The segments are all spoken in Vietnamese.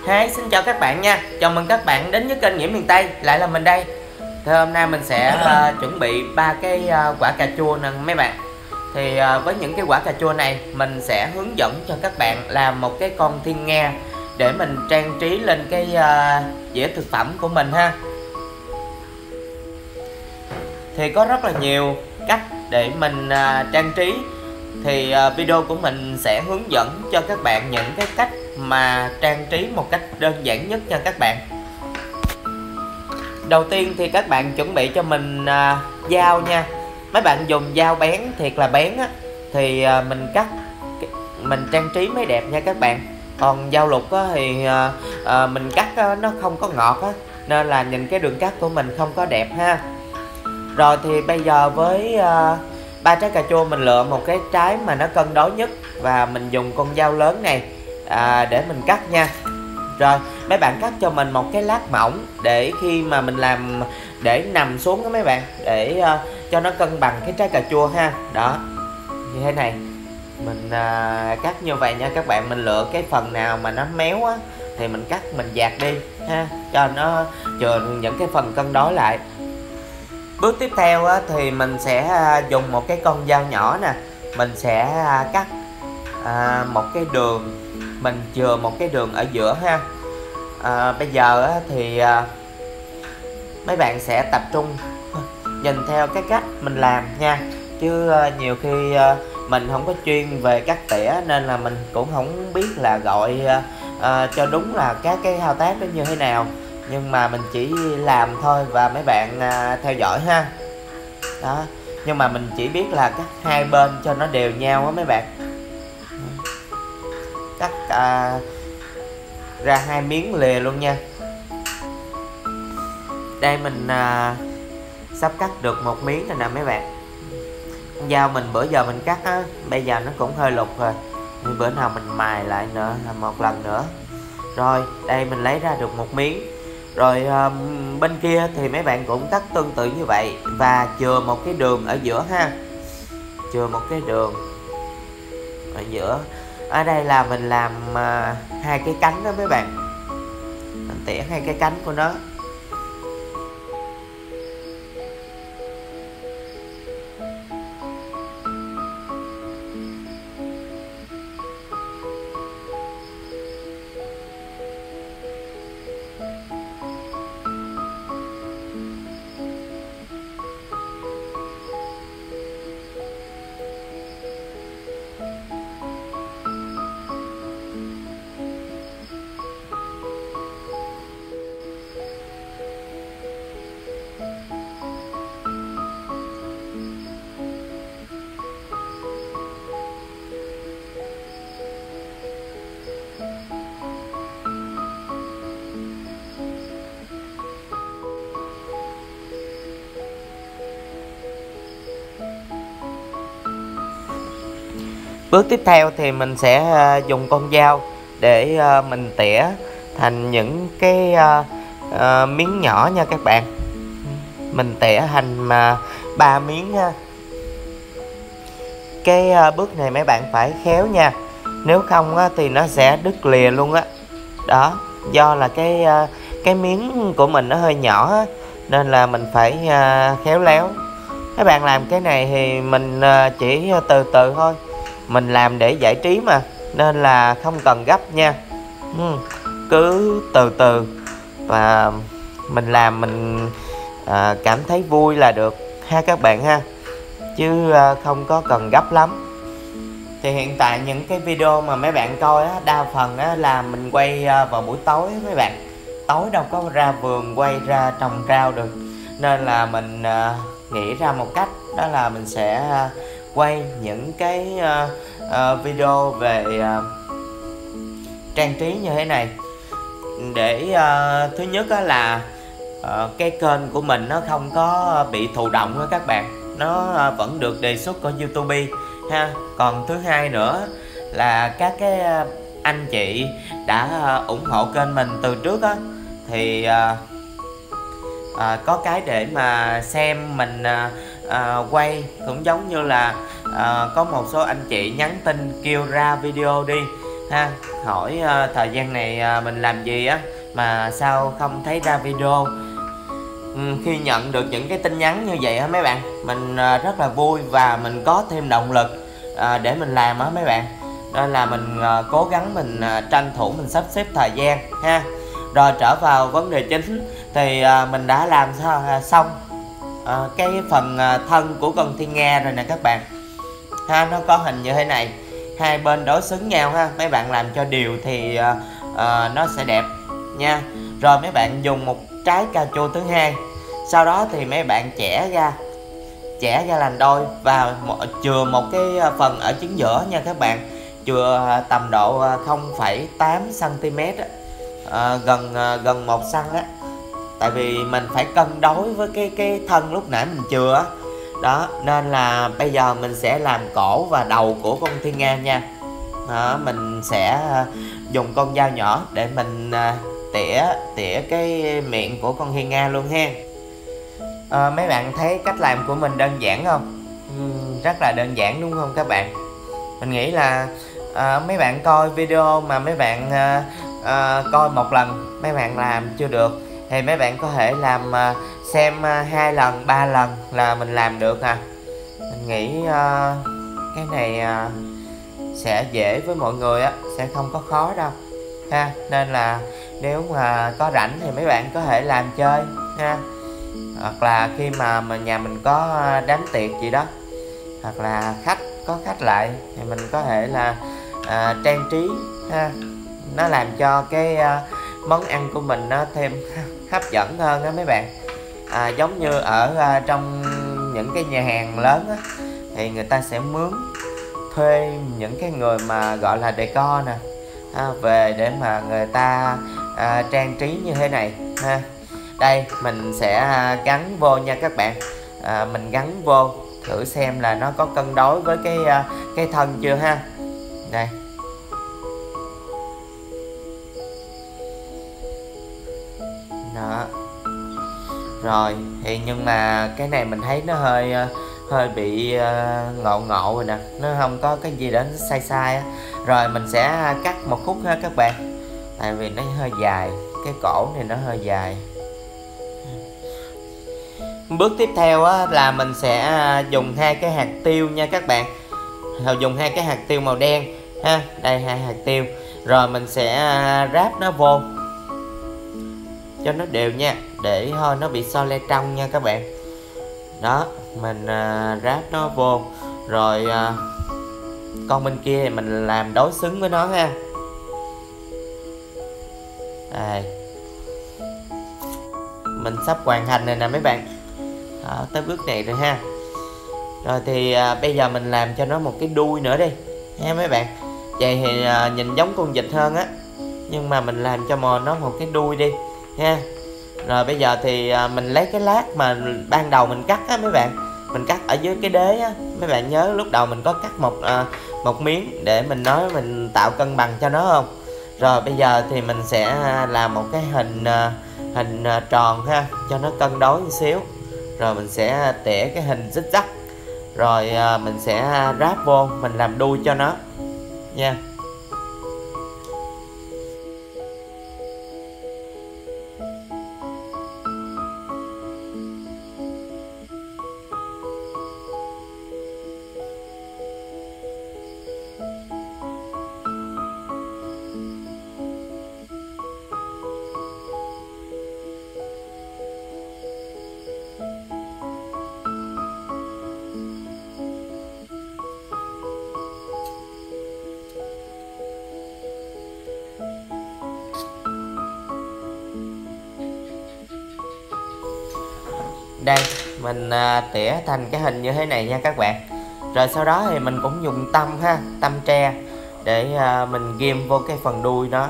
Hi, xin chào các bạn nha. Chào mừng các bạn đến với kênh Nghĩa Miền Tây. Lại là mình đây. Thì hôm nay mình sẽ chuẩn bị 3 cái quả cà chua nè mấy bạn. Thì với những cái quả cà chua này mình sẽ hướng dẫn cho các bạn làm một cái con thiên nga để mình trang trí lên cái dĩa thực phẩm của mình ha. Thì có rất là nhiều cách để mình trang trí. Thì video của mình sẽ hướng dẫn cho các bạn những cái cách mà trang trí một cách đơn giản nhất nha các bạn. Đầu tiên thì các bạn chuẩn bị cho mình dao nha. Mấy bạn dùng dao bén thiệt là bén á, thì mình cắt mình trang trí mới đẹp nha các bạn. Còn dao lục á, thì mình cắt á, nó không có ngọt á, nên là nhìn cái đường cắt của mình không có đẹp ha. Rồi thì bây giờ với 3 trái cà chua mình lựa một cái trái mà nó cân đối nhất, và mình dùng con dao lớn này để mình cắt nha. Rồi mấy bạn cắt cho mình một cái lát mỏng để khi mà mình làm để nằm xuống đó mấy bạn, để cho nó cân bằng cái trái cà chua ha. Đó, như thế này. Mình cắt như vậy nha các bạn. Mình lựa cái phần nào mà nó méo á thì mình cắt mình dạt đi ha, cho nó chừa những cái phần cân đối lại. Bước tiếp theo á, thì mình sẽ dùng một cái con dao nhỏ nè. Mình sẽ cắt một cái đường, mình chừa một cái đường ở giữa ha. Bây giờ á, thì mấy bạn sẽ tập trung nhìn theo cái cách mình làm nha. Chứ nhiều khi mình không có chuyên về cắt tỉa, nên là mình cũng không biết là gọi cho đúng là các cái thao tác đó như thế nào. Nhưng mà mình chỉ làm thôi, và mấy bạn theo dõi ha. Đó, nhưng mà mình chỉ biết là cắt hai bên cho nó đều nhau á mấy bạn. Cắt ra hai miếng lìa luôn nha. Đây mình sắp cắt được một miếng rồi nè mấy bạn. Con dao mình bữa giờ mình cắt á, bây giờ nó cũng hơi lục rồi, nên bữa nào mình mài lại nữa một lần nữa. Rồi đây mình lấy ra được một miếng. Rồi bên kia thì mấy bạn cũng cắt tương tự như vậy, và chừa một cái đường ở giữa ha. Chừa một cái đường ở giữa. Ở đây là mình làm hai cái cánh đó mấy bạn. Mình tỉa hai cái cánh của nó. Bước tiếp theo thì mình sẽ dùng con dao để mình tỉa thành những cái miếng nhỏ nha các bạn. Mình tỉa thành 3 miếng nha. Cái bước này mấy bạn phải khéo nha, nếu không á, thì nó sẽ đứt lìa luôn á. Đó, do là cái miếng của mình nó hơi nhỏ á, nên là mình phải khéo léo. Các bạn làm cái này thì mình chỉ từ từ thôi. Mình làm để giải trí mà, nên là không cần gấp nha. Cứ từ từ, và mình làm mình cảm thấy vui là được ha các bạn ha. Chứ không có cần gấp lắm. Thì hiện tại những cái video mà mấy bạn coi á, đa phần á, là mình quay vào buổi tối á, mấy bạn. Tối đâu có ra vườn quay ra trồng rau được, nên là mình nghĩ ra một cách, đó là mình sẽ quay những cái video về trang trí như thế này. Để thứ nhất là cái kênh của mình nó không có bị thụ động đó các bạn. Nó vẫn được đề xuất của YouTube ha. Còn thứ hai nữa là các cái anh chị đã ủng hộ kênh mình từ trước á, thì có cái để mà xem mình quay. Cũng giống như là có một số anh chị nhắn tin kêu ra video đi, ha, hỏi thời gian này mình làm gì á mà sao không thấy ra video. Khi nhận được những cái tin nhắn như vậy á mấy bạn, mình rất là vui và mình có thêm động lực để mình làm á mấy bạn. Nên là mình cố gắng mình tranh thủ mình sắp xếp thời gian ha. Rồi trở vào vấn đề chính thì mình đã làm xong cái phần thân của con thiên nga rồi nè các bạn ha. Nó có hình như thế này, hai bên đối xứng nhau ha, mấy bạn làm cho đều thì nó sẽ đẹp nha. Rồi mấy bạn dùng một trái cà chua thứ hai, sau đó thì mấy bạn chẻ ra làm đôi và chừa một cái phần ở chính giữa nha các bạn, chừa tầm độ 0,8 cm gần 1 cm á, tại vì mình phải cân đối với cái thân lúc nãy mình chừa á. Đó, nên là bây giờ mình sẽ làm cổ và đầu của con thiên nga nha. Đó, mình sẽ dùng con dao nhỏ để mình tỉa cái miệng của con thiên nga luôn ha. Mấy bạn thấy cách làm của mình đơn giản không? Rất là đơn giản đúng không các bạn? Mình nghĩ là mấy bạn coi video mà mấy bạn coi một lần mấy bạn làm chưa được thì mấy bạn có thể làm xem 2 lần 3 lần là mình làm được à. Mình nghĩ cái này sẽ dễ với mọi người á, sẽ không có khó đâu ha. Nên là nếu mà có rảnh thì mấy bạn có thể làm chơi ha, hoặc là khi mà nhà mình có đám tiệc gì đó, hoặc là có khách lại thì mình có thể là trang trí ha, nó làm cho cái món ăn của mình nó thêm hấp dẫn hơn đó mấy bạn. Giống như ở trong những cái nhà hàng lớn á, thì người ta sẽ mướn thuê những cái người mà gọi là decor nè về để mà người ta trang trí như thế này ha. Đây mình sẽ gắn vô nha các bạn. Mình gắn vô thử xem là nó có cân đối với cái thân chưa ha. Đây. Đó. Rồi thì nhưng mà cái này mình thấy nó hơi bị ngộ rồi nè, nó không có cái gì đó nó sai á. Rồi mình sẽ cắt một khúc ha các bạn, tại vì nó hơi dài, cái cổ này nó hơi dài. Bước tiếp theo á, là mình sẽ dùng 2 cái hạt tiêu nha các bạn. Dùng 2 cái hạt tiêu màu đen ha, đây 2 hạt tiêu. Rồi mình sẽ ráp nó vô cho nó đều nha, để thôi nó bị so le trong nha các bạn. Đó, mình ráp nó vô. Rồi con bên kia thì mình làm đối xứng với nó ha. Đây, mình sắp hoàn thành rồi nè mấy bạn. Đó, tới bước này rồi ha. Rồi thì bây giờ mình làm cho nó một cái đuôi nữa đi ha mấy bạn. Vậy thì nhìn giống con vịt hơn á, nhưng mà mình làm cho nó một cái đuôi đi ha. Rồi bây giờ thì mình lấy cái lát mà ban đầu mình cắt á mấy bạn, mình cắt ở dưới cái đế á. Mấy bạn nhớ lúc đầu mình có cắt một miếng để mình nói mình tạo cân bằng cho nó không. Rồi bây giờ thì mình sẽ làm một cái hình tròn ha, cho nó cân đối một xíu. Rồi mình sẽ tỉa cái hình zig zag, rồi mình sẽ ráp vô, mình làm đuôi cho nó nha. Đây mình tỉa thành cái hình như thế này nha các bạn. Rồi sau đó thì mình cũng dùng tăm ha, tăm tre để mình ghim vô cái phần đuôi đó.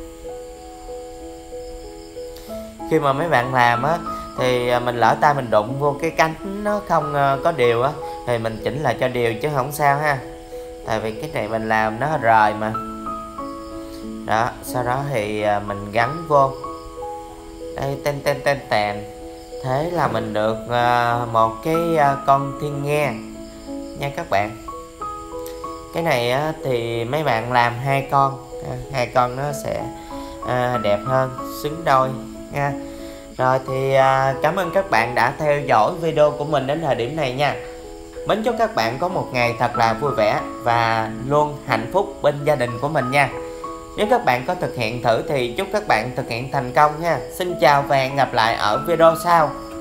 Khi mà mấy bạn làm á thì mình lỡ tay mình đụng vô cái cánh nó không có đều á, thì mình chỉnh lại cho đều chứ không sao ha, tại vì cái này mình làm nó rời mà. Đó, sau đó thì mình gắn vô đây, tên. Thế là mình được một cái con thiên nga nha các bạn. Cái này á, thì mấy bạn làm hai con nó sẽ đẹp hơn, xứng đôi nha. Rồi thì cảm ơn các bạn đã theo dõi video của mình đến thời điểm này nha. Mến chúc các bạn có một ngày thật là vui vẻ và luôn hạnh phúc bên gia đình của mình nha. Nếu các bạn có thực hiện thử thì chúc các bạn thực hiện thành công nha. Xin chào và hẹn gặp lại ở video sau.